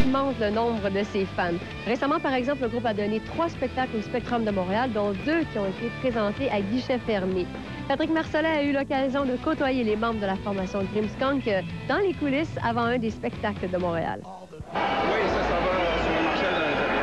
immense le nombre de ses fans. Récemment, par exemple, le groupe a donné 3 spectacles au Spectrum de Montréal, dont 2 qui ont été présentés à guichet fermé. Patrick Marcellet a eu l'occasion de côtoyer les membres de la formation Grimmskunk dans les coulisses avant un des spectacles de Montréal. Oui, ça va sur le marché de l'intérieur.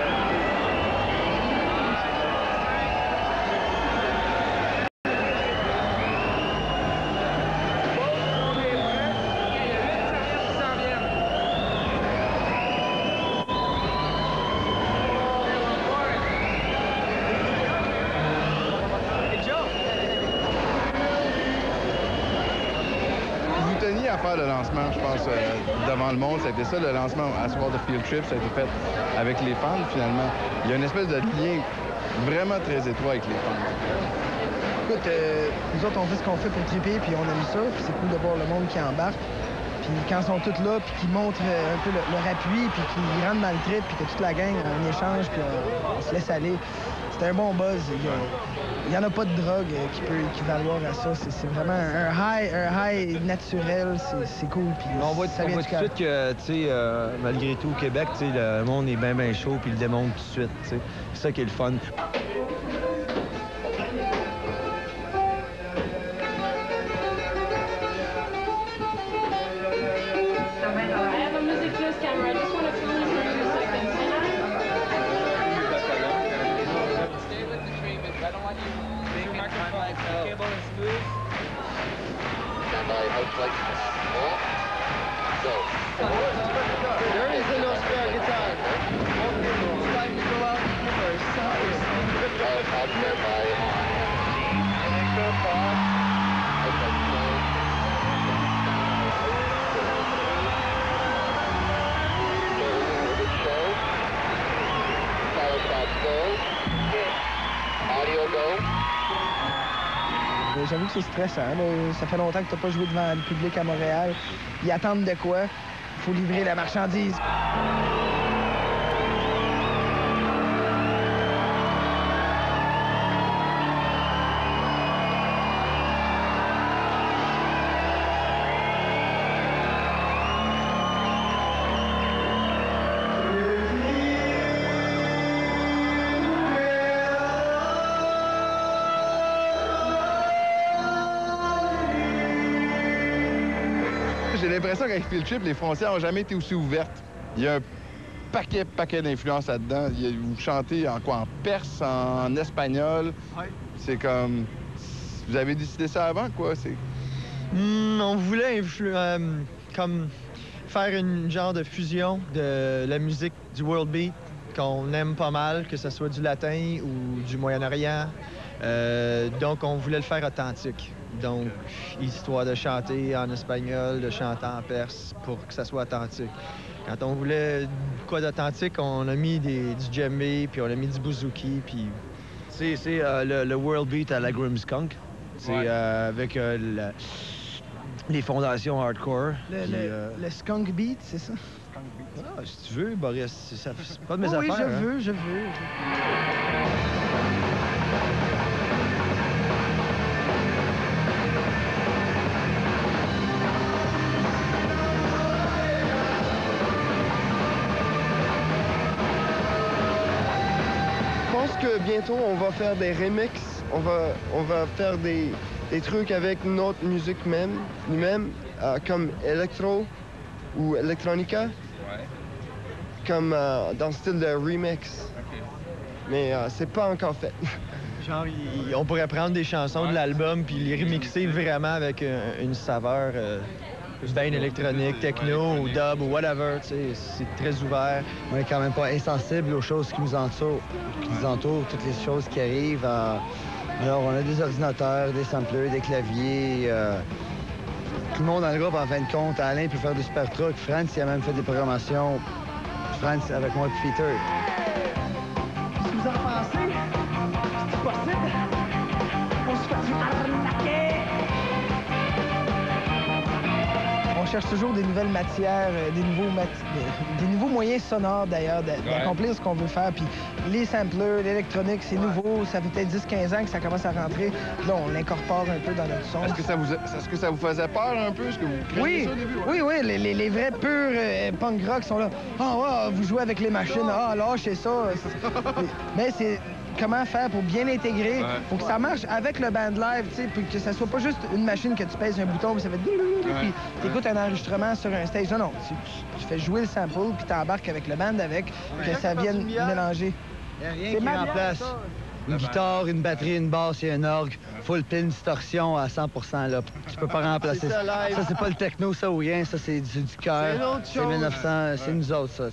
À faire le lancement, je pense, devant le monde. Ça a été ça, le lancement à soir de Field Trip. Ça a été fait avec les fans, finalement. Il y a une espèce de lien vraiment très étroit avec les fans. Écoute, nous autres, on fait ce qu'on fait pour triper, puis on aime ça. Puis c'est cool de voir le monde qui embarque. Puis quand ils sont tous là, puis qu'ils montrent un peu leur appui, puis qu'ils rentrent dans le trip, puis que toute la gang a un échange, puis on se laisse aller. C'est un bon buzz. Il n'y en a pas de drogue qui peut équivaloir à ça. C'est vraiment un high naturel. C'est cool. Puis on voit tout de suite que, tu sais, malgré tout, au Québec, tu sais, le monde est bien chaud, puis il le démontre tout de suite, tu sais. C'est ça qui est le fun. J'avoue que c'est stressant. Là. Ça fait longtemps que tu n'as pas joué devant le public à Montréal. Ils attendent de quoi? Il faut livrer la marchandise. J'ai l'impression qu'avec Field Trip, les frontières n'ont jamais été aussi ouvertes. Il y a un paquet d'influences là-dedans. Vous chantez en quoi? En perse, en espagnol. Oui. C'est comme... Vous avez décidé ça avant, quoi? On voulait comme faire une genre de fusion de la musique du world beat qu'on aime pas mal, que ce soit du latin ou du Moyen-Orient. Donc, on voulait le faire authentique. Donc, histoire de chanter en espagnol, de chanter en perse pour que ça soit authentique. Quand on voulait quoi d'authentique, on a mis du djembé, puis on a mis du bouzouki, puis... C'est le world beat à la Grimmskunk. C'est avec les fondations hardcore. Le skunk beat, c'est ça? Ah, si tu veux, Boris, c'est pas de mes affaires. Oui, je veux. Je pense que bientôt, on va faire des remixes. On va faire des trucs avec notre musique nous-mêmes, comme électro ou electronica. Ouais. Comme dans le style de remix. OK. Mais c'est pas encore fait. Genre, on pourrait prendre des chansons de l'album puis les remixer vraiment avec une saveur bien électronique, techno ou dub ou whatever, tu sais, c'est très ouvert. On est quand même pas insensible aux choses qui nous entourent, toutes les choses qui arrivent. Alors, on a des ordinateurs, des sampleurs, des claviers. Tout le monde dans le groupe, en fin de compte. Alain peut faire du super truck. Franz, il a même fait des programmations. Franz avec moi et Peter. Qu'est-ce que vous en pensez? C'est possible? On se fait arnaquer! On cherche toujours des nouvelles matières, des nouveaux moyens sonores d'ailleurs d'accomplir ce qu'on veut faire. Puis les samplers, l'électronique, c'est nouveau. Ça fait peut-être 10-15 ans que ça commence à rentrer. Puis là, on l'incorpore un peu dans notre son. Est-ce que ça vous faisait peur un peu? Est-ce que vous craignez ça au début? Oui, les vrais purs punk rock sont là. Ah, vous jouez avec les machines. Ah, lâchez ça. Mais c'est comment faire pour bien l'intégrer, pour que ça marche avec le band live, tu sais, puis que ça soit pas juste une machine que tu pèses un bouton, puis ça fait puis t'écoutes un enregistrement sur un stage. Non, tu fais jouer le sample, puis t'embarques avec le band avec, que ça vienne mélanger. Il n'y a rien qui remplace une guitare, une batterie, une basse et un orgue. Full pin distorsion à 100%. Là. Tu peux pas remplacer ça. Ça, c'est pas le techno, ça ou rien. Ça, c'est du cœur. C'est 1900, c'est nous autres, ça.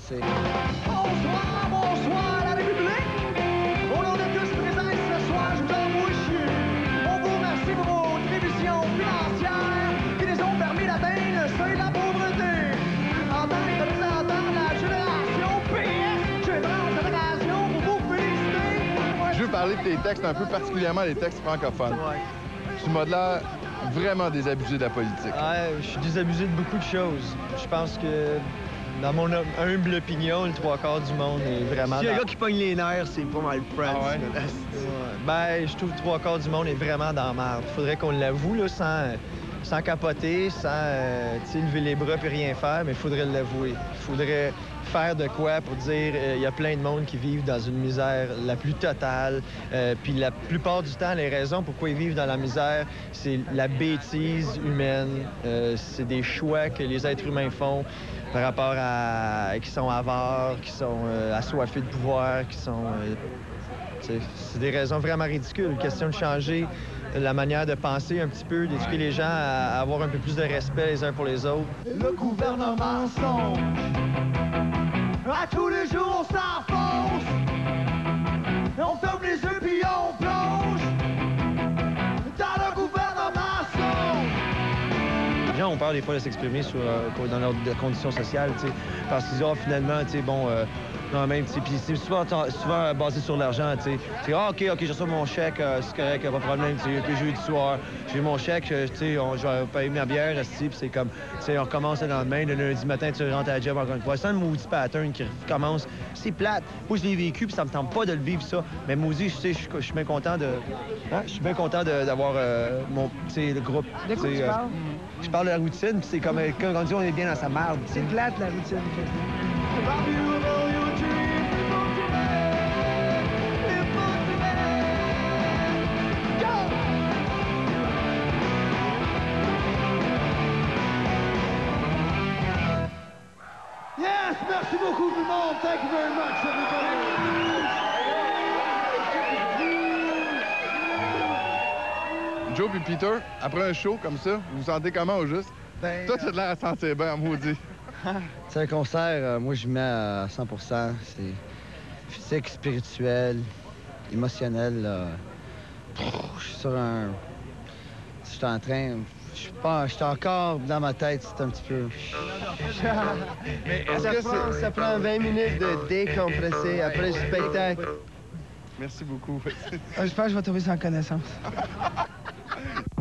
Bonsoir, la République! Au nom de tous présents ce soir, je vous envoie chier. On vous remercie pour vos contributions financières qui nous ont permis d'atteindre le seuil de la pauvreté. En tant que représentant de la génération PS, je prends cette occasion pour vous féliciter. Je veux parler de tes textes, un peu particulièrement les textes francophones. Tu m'as l'air vraiment désabusé de la politique. Ouais, je suis désabusé de beaucoup de choses. Je pense que, dans mon humble opinion, le 3/4 du monde est vraiment... Si y a un gars qui pogne les nerfs, c'est pas mal Prince. Ah ouais? Ben, je trouve que 3/4 du monde est vraiment dans la merde. Faudrait qu'on l'avoue, là, sans capoter, sans lever les bras puis rien faire, mais il faudrait l'avouer. Il faudrait faire de quoi pour dire il y a plein de monde qui vivent dans une misère la plus totale. Puis la plupart du temps, les raisons pourquoi ils vivent dans la misère, c'est la bêtise humaine. C'est des choix que les êtres humains font par rapport à... qui sont avares, qui sont assoiffés de pouvoir, qui sont... c'est des raisons vraiment ridicules. Question de changer la manière de penser un petit peu, d'éduquer les gens à avoir un peu plus de respect les uns pour les autres. Le gouvernement songe. À tous les jours, on s'enfonce. On ferme les yeux puis on plonge dans le gouvernement songe. Les gens ont peur des fois de s'exprimer dans leurs conditions sociales, tu sais, parce qu'ils disent, finalement, tu sais, bon... non, même, tu sais, puis c'est souvent basé sur l'argent, tu sais. C'est OK, je reçois mon chèque, c'est correct, pas de problème, tu sais, puis jeudi soir, j'ai mon chèque, tu sais, je vais payer ma bière, puis c'est comme, tu sais, on recommence le lendemain, le lundi matin, tu rentres à la job encore une fois. C'est un maudit pattern qui recommence. C'est plate. Moi, je l'ai vécu, puis ça me tente pas de le vivre, ça. Mais maudit, tu sais, je suis bien content de... Je suis bien content d'avoir mon, tu sais, le groupe. De quoi tu parles? Je parle de la routine, puis c'est comme, quand on dit, on est bien dans sa merde. C'est plate, la routine. Yes, merci beaucoup tout le monde. Thank you very much, everybody. Joe et Peter, après un show comme ça, vous vous sentez comment au juste? Toi, tu as l'air à sentir bien, maudit. C'est un concert, moi, je mets à 100%. C'est physique, spirituel, émotionnel. Je suis sur un... Je suis en train... Je suis encore dans ma tête, c'est un petit peu... Mais ça prend 20 minutes de décompresser après le spectacle. Merci beaucoup. Je pense que je vais tomber sans connaissance.